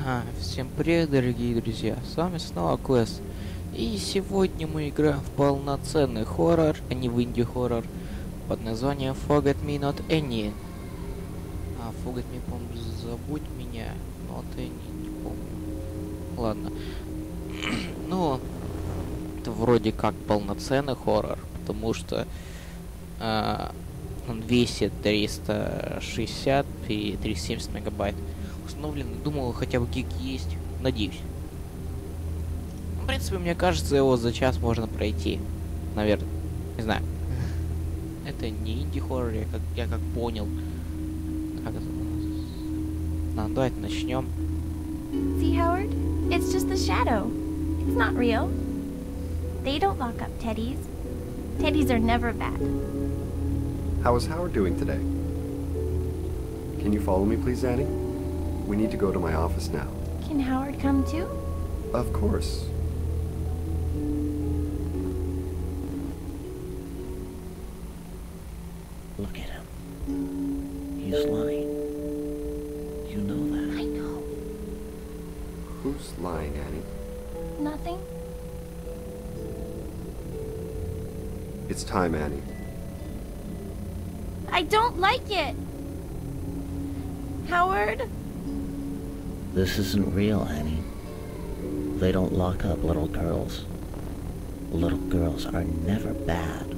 Всем привет, дорогие друзья, с вами снова Квест. И сегодня мы играем в полноценный хоррор, а не в инди-хоррор, под названием Forget Me Not Annie. Forget Me, по-моему, забудь меня, но ты не помню. Ладно. Ну, это вроде как полноценный хоррор, потому что он весит 360 и 370 мегабайт. Установлен, думал, хотя бы гиг есть. Надеюсь. В принципе, мне кажется, его за час можно пройти. Наверное. Не знаю. Это не инди-хоррор, я как понял. Как это? Ну, давайте начнем. See, Howard? It's just the shadow. It's not real. They don't lock up teddies. Teddies are never bad. How is Howard doing today? Can you follow me, please, Annie? We need to go to my office now. Can Howard come too? Of course. Look at him. He's lying. You know that. I know. Who's lying, Annie? Nothing? It's time, Annie. I don't like it! Howard? This isn't real, Annie. They don't lock up little girls. Little girls are never bad.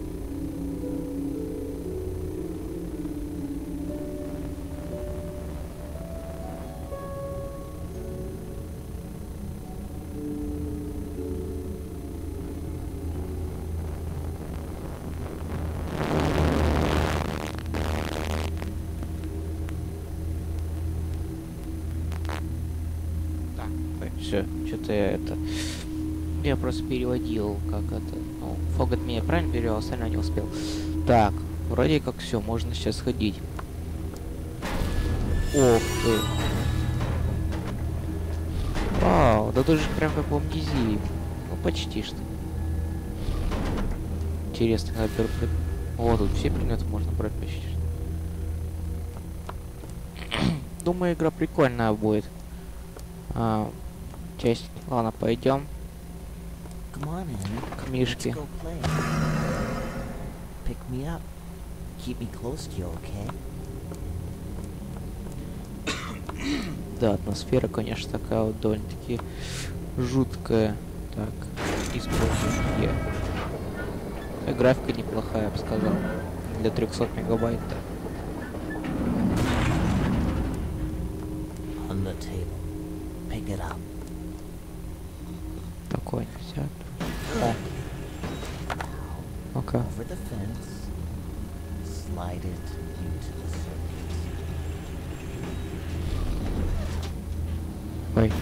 Все, что-то я просто переводил, как это. Ну, Forget Me я правильно перевел, остальное не успел. Так, вроде как все, можно сейчас ходить. Ох ты. Вау, да тоже прям как в Амнезии. Ну, почти что. Интересно, когда беру... О, тут все предметы можно брать почти что. Думаю, игра прикольная будет. Часть. Ладно, пойдем Come on, Annie. к Let's Мишке. go play. Pick me up. Keep me close to you, okay? Да, атмосфера, конечно, такая вот довольно-таки жуткая. Так, используем я. Графика неплохая, я бы сказал. Для 300 мегабайт. On the table. Pick it up. Такой нельзя. О. Ну-ка. Over the fence. Slide it into the circuit. Ой.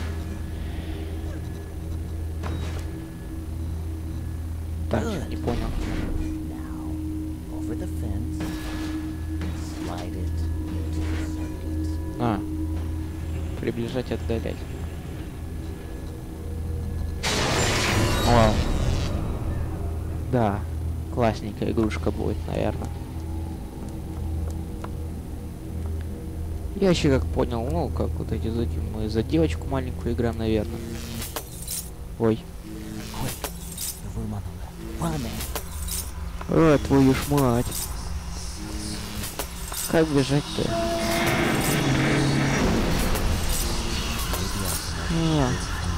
Так, не понял. Now, over the fence. Slide it into the circuit. Приближать, отдалять. Вау. Да, классненькая игрушка будет, наверное. Я еще как понял, ну, как вот эти звуки, мы за девочку маленькую играем, наверное. Ой. Quick, the room on the left. Run, Annie. Твою ж мать. Как бежать-то? Не.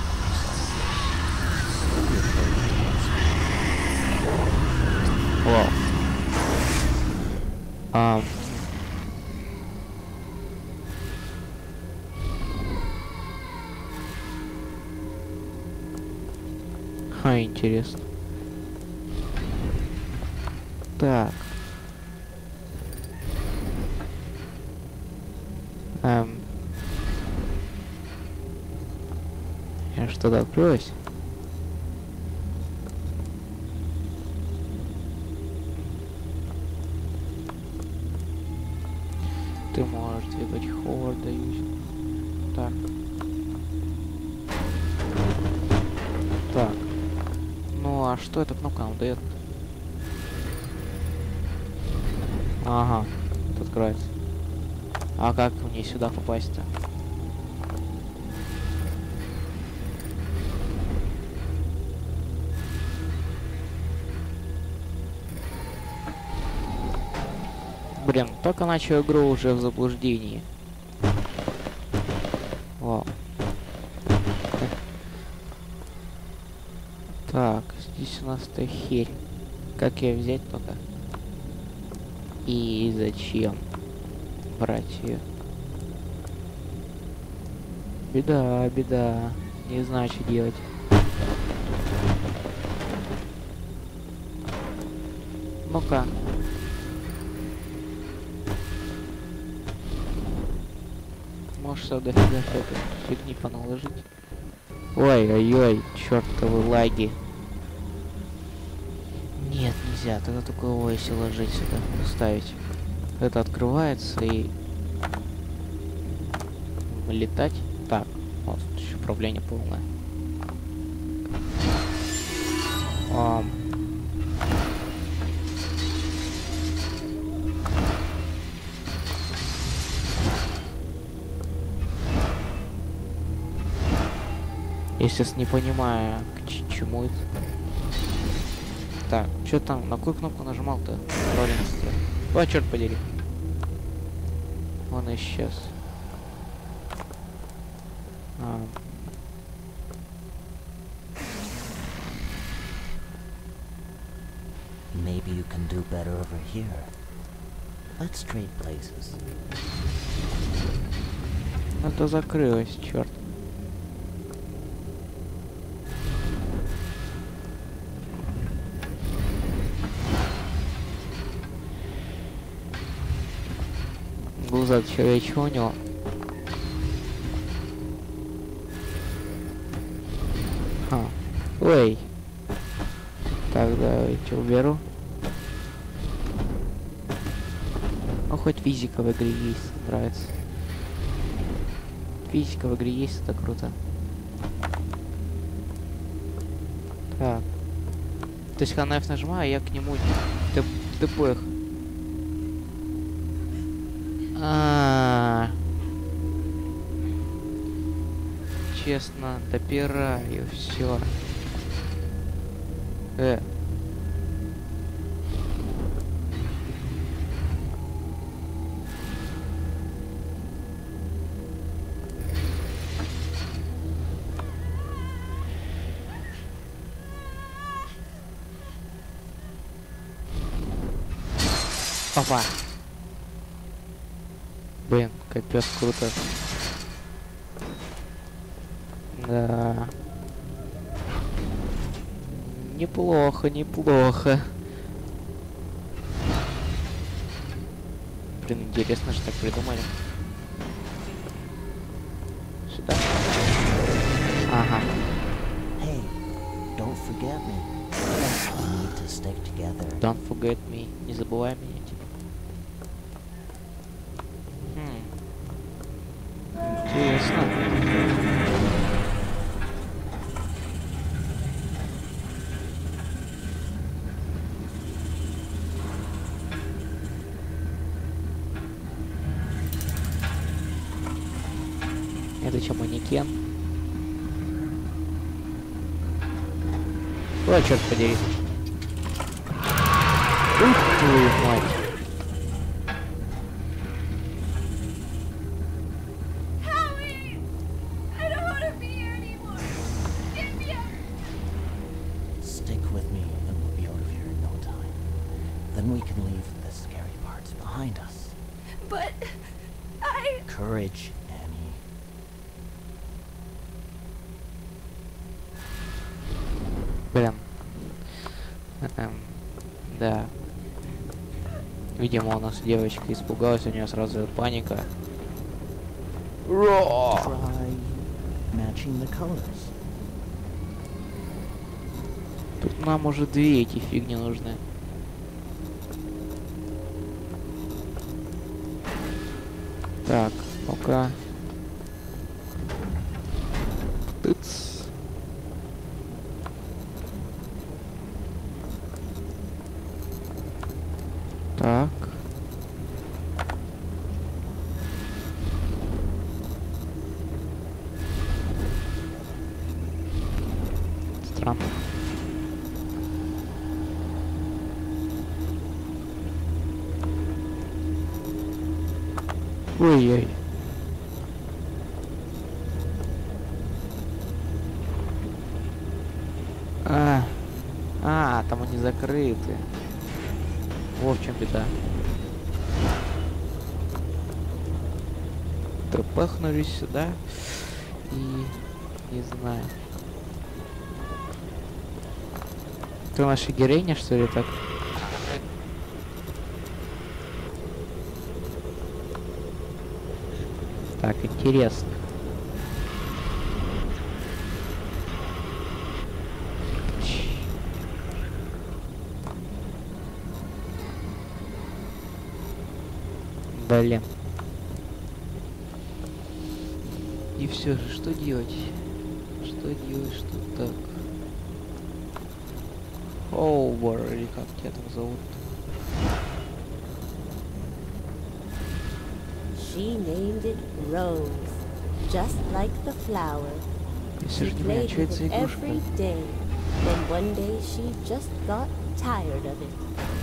Вау. Интересно. Так. Я что-то откроюсь? Ты можешь двигать Ховарда юзер. Так. Так. Ну а что эта кнопка нам дает? Ага, это откроется. А как мне сюда попасть-то? Блин, только начал игру, уже в заблуждении. Вау. Так, здесь у нас та херь. Как ее взять только? И зачем брать ее? Беда, беда. Не знаю, что делать. Ну-ка. Можешь сюда дофига всякой фигни поналожить. Ой-ой-ой, чертовы лаги. Нет, нельзя, тогда только его если ложить сюда, ставить. Это открывается и... летать. Так, вот, еще управление полное. Я сейчас не понимаю, к чему это. Так, что там? На какую кнопку нажимал-то? О, черт подери. Он исчез. Maybe you can do better over here. Let's trade places. Это закрылось, черт. Глаза человечего у него. Ой. Так, давайте уберу. Ну, хоть физика в игре есть, нравится. Физика в игре есть, это круто. Так. То есть на F нажимаю, я к нему тпх. Честно, допираю все. Опа. Блин, капец круто. Да. Неплохо, неплохо. Блин, интересно, что так придумали. Сюда. Ага. Hey, don't forget me. We need to stick together. Don't forget me. Не забывай меня. Интересно. Это что, манекен? Ой, черт подери. Ух твою мать. Stick with me and we'll be out of here in no time. Then we can leave the scary parts behind us. But Courage, Annie. Блин. Да. Видимо, у нас девочка испугалась, у нее сразу паника. Try matching the colors. Тут нам уже две эти фигни нужны. Так, ну-ка. Тыц. Так. Странно. Ой-ой. Там они закрыты. Вот в чем беда. Трепахнулись сюда и не знаю. Ты наша героиня, что ли, так? Так, интересно. Блин. И все же, что делать? Что делать, что так? Овер, или как тебя там зовут? She named it Rose, just like the flower. Если She же не played что это with за it игрушка? every day. Then one day she just got tired of it.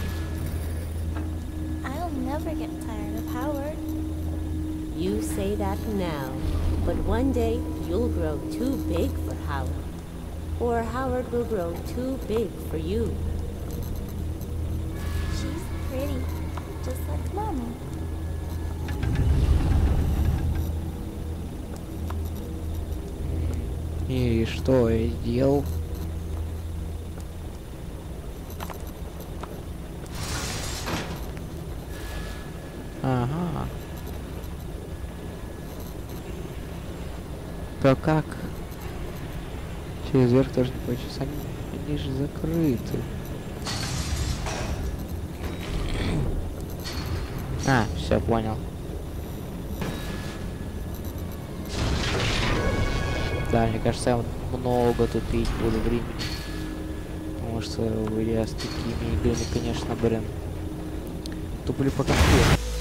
I'll never get tired of Howard. You say that now, but one day you'll grow too big for Howard. Or Howard will grow too big for you. She's pretty, just like Mommy. И что я сделал? Ага. То как? Через верх тоже не получится. Они же закрыты. Все, понял. Да, мне кажется, я много тупить буду времени. Потому что я с такими играми, конечно, блин, туплю по конфликту.